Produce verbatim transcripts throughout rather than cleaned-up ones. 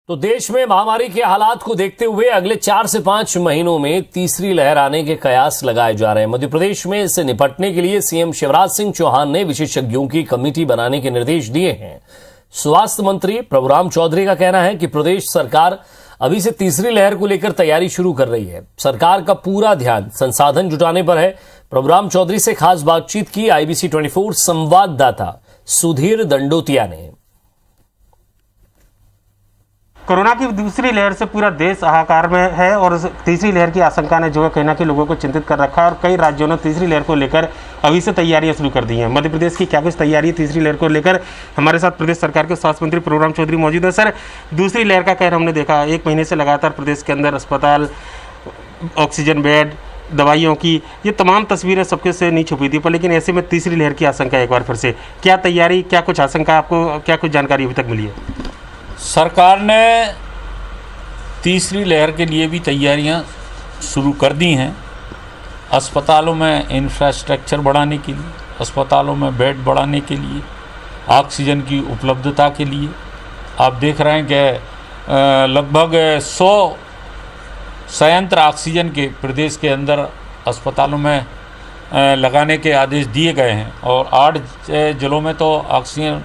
तो देश में महामारी के हालात को देखते हुए अगले चार से पांच महीनों में तीसरी लहर आने के कयास लगाए जा रहे हैं। मध्य प्रदेश में इससे निपटने के लिए सीएम शिवराज सिंह चौहान ने विशेषज्ञों की कमेटी बनाने के निर्देश दिए हैं। स्वास्थ्य मंत्री प्रभुराम चौधरी का कहना है कि प्रदेश सरकार अभी से तीसरी लहर को लेकर तैयारी शुरू कर रही है। सरकार का पूरा ध्यान संसाधन जुटाने पर है। प्रभुराम चौधरी से खास बातचीत की आईबीसी चौबीस संवाददाता सुधीर दंडोतिया ने। कोरोना की दूसरी लहर से पूरा देश हाहाकार में है और तीसरी लहर की आशंका ने जो है कहीं ना कहीं लोगों को चिंतित कर रखा है और कई राज्यों ने तीसरी लहर को लेकर अभी से तैयारियां शुरू कर दी हैं। मध्य प्रदेश की क्या कुछ तैयारी है तीसरी लहर को लेकर, हमारे साथ प्रदेश सरकार के स्वास्थ्य मंत्री प्रभुराम चौधरी मौजूद है। सर, दूसरी लहर का कहर हमने देखा, एक महीने से लगातार प्रदेश के अंदर अस्पताल, ऑक्सीजन बेड, दवाइयों की ये तमाम तस्वीरें सबके से नहीं छुपी थी, पर लेकिन ऐसे में तीसरी लहर की आशंका एक बार फिर से, क्या तैयारी, क्या कुछ आशंका, आपको क्या कुछ जानकारी अभी तक मिली है? सरकार ने तीसरी लहर के लिए भी तैयारियां शुरू कर दी हैं। अस्पतालों में इंफ्रास्ट्रक्चर बढ़ाने के लिए, अस्पतालों में बेड बढ़ाने के लिए, ऑक्सीजन की उपलब्धता के लिए आप देख रहे हैं कि लगभग सौ संयंत्र ऑक्सीजन के प्रदेश के अंदर अस्पतालों में लगाने के आदेश दिए गए हैं और आठ जिलों में तो ऑक्सीजन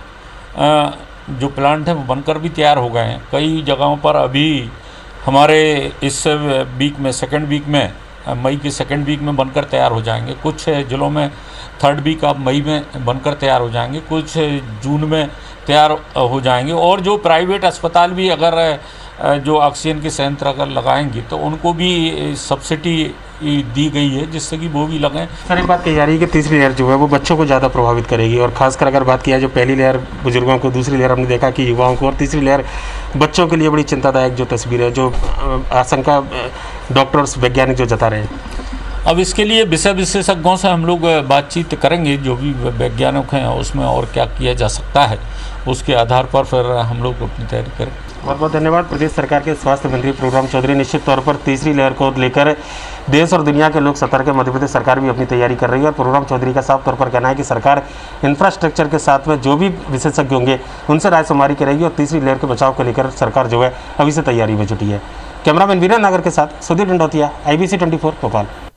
जो प्लांट हैं वो बनकर भी तैयार हो गए हैं। कई जगहों पर अभी हमारे इस वीक में, सेकेंड वीक में, मई के सेकेंड वीक में बनकर तैयार हो जाएंगे। कुछ जिलों में थर्ड वीक ऑफ मई में बनकर तैयार हो जाएंगे, कुछ जून में तैयार हो जाएंगे। और जो प्राइवेट अस्पताल भी अगर जो ऑक्सीजन के संयंत्र अगर लगाएंगे तो उनको भी सब्सिडी दी गई है जिससे कि वो भी लगाएं। सर, एक बात कही जा रही है कि तीसरी लहर जो है वो बच्चों को ज़्यादा प्रभावित करेगी और खासकर अगर बात किया जो पहली लहर बुजुर्गों को, दूसरी लहर हमने देखा कि युवाओं को, और तीसरी लहर बच्चों के लिए बड़ी चिंतादायक जो तस्वीर है, जो आशंका डॉक्टर्स, वैज्ञानिक जो जता रहे हैं। अब इसके लिए विषय विशेषज्ञों से हम लोग बातचीत करेंगे, जो भी वैज्ञानिक हैं उसमें और क्या किया जा सकता है उसके आधार पर फिर हम लोग अपनी तैयारी करें। बहुत बहुत धन्यवाद। प्रदेश सरकार के स्वास्थ्य मंत्री प्रभुराम चौधरी। निश्चित तौर पर तीसरी लहर को लेकर देश और दुनिया के लोग सतर्क है, मध्य प्रदेश सरकार भी अपनी तैयारी कर रही है और प्रभुराम चौधरी का साफ तौर पर कहना है कि सरकार इंफ्रास्ट्रक्चर के साथ में जो भी विशेषज्ञ होंगे उनसे राय शुमारी करेगी और तीसरी लहर के बचाव को लेकर सरकार जो है अभी से तैयारी में जुटी है। कैमरामैन वीरेंद्र नागर के साथ सुधीर दंडोतिया, आईबीसी चौबीस भोपाल।